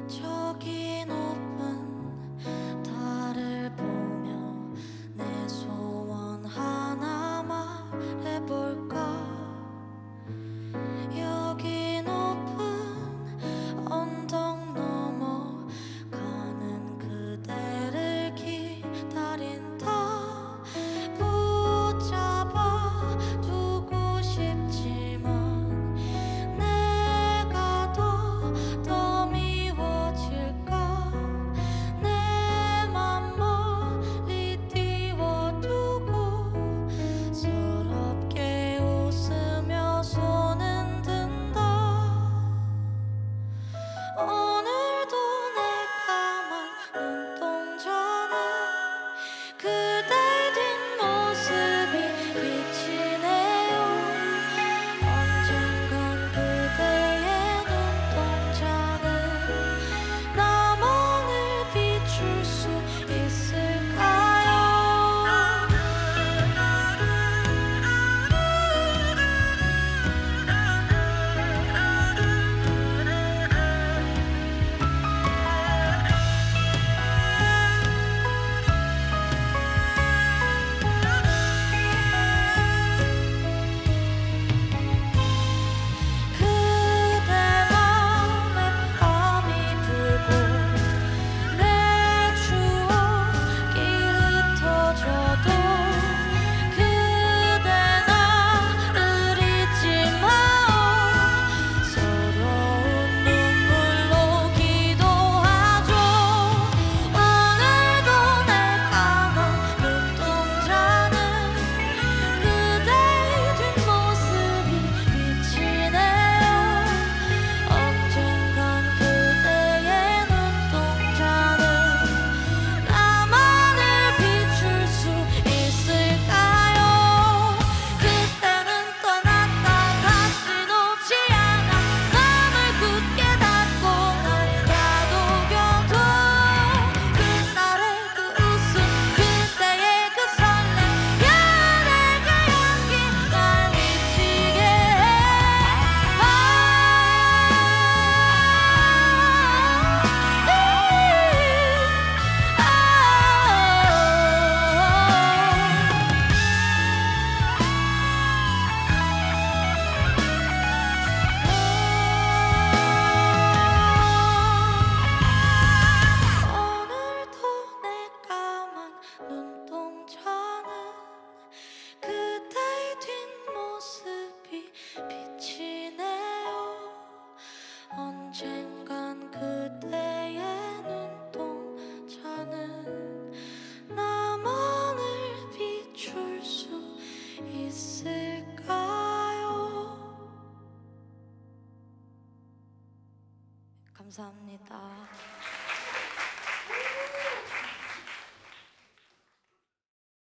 저기 높은 달을 보며 내 소원 하나 말해볼까. 여기 높은 언덕 넘어 가는 그대를 기다린다. 붙잡아 두고 싶지만 내가 더 미워질까. 내 맘 멀리 띄워두고 서럽게 웃으며 손은 든다. 오늘도 내 까만 눈동자는 그대 뒷모습이 비치네요. 언젠간 그대의 눈동자는 나만을 비출 수 있을까요? 그대 맘에 밤이 불고 내 추억이 흩어져도 그대 나를 잊지 마요. 서러운 눈물로 기도하죠. 오늘도 내 까만 눈동자는 그대의 뒷모습이 비치네요. 언젠간 그대의 눈동자는 나만을 비출 수 있을까요? 그때는 떠났다 다시 놓지 않아 맘을 굳게 닫고 날 다독여도 그날의 그 웃음 그때의 그 설렘 연애의 그 향기 날 미치게 해. 오늘도 내 까만 눈동자는 그대의 뒷모습이 비치네요. 언젠간 그대의 눈동자는 나만을 비출 수 있을까요? 감사합니다.